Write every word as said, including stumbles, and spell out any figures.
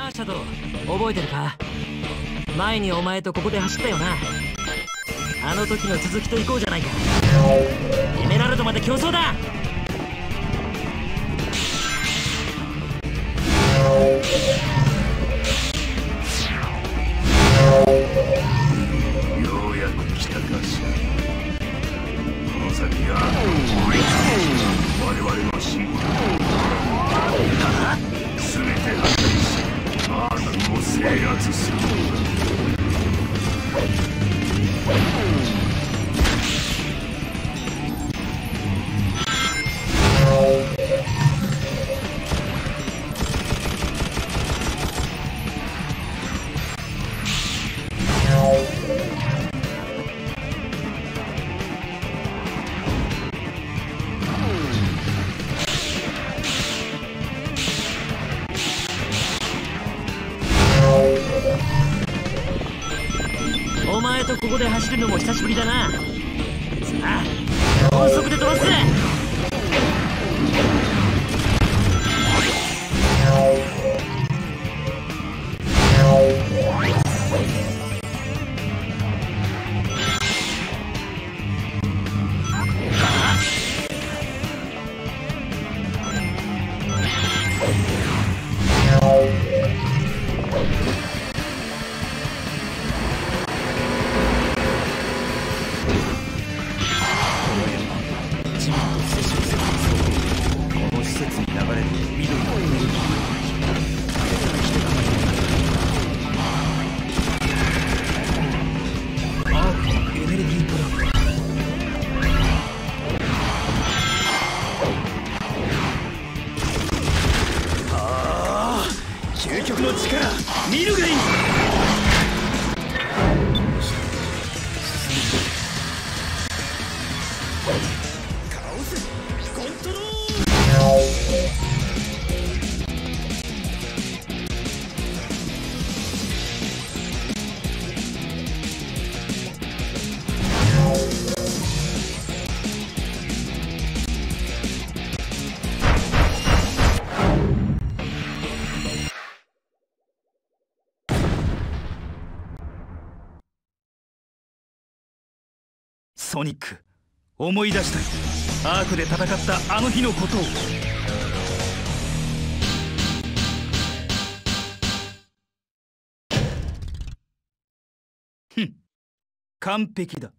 ああ、シャドウ、覚えてるか？前にお前とここで走ったよな。あの時の続きと行こうじゃないか。エメラルドまで競争だ。 ようやく来たかしら。この先が我々の進化全て破壊し、アーダンを制圧する。 お前とここで走るのも久しぶりだな。さあ、高速で飛ばすぜ。 究極の力、見るがいい。倒せ、コントロール。ソニック、思い出したい。アークで戦ったあの日のことを。ふん、完璧だ。